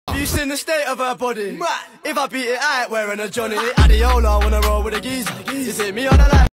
You seen the state of her body? If I beat it, I ain't wearing a Johnny. Adiola, wanna roll with a geezer. You see me on a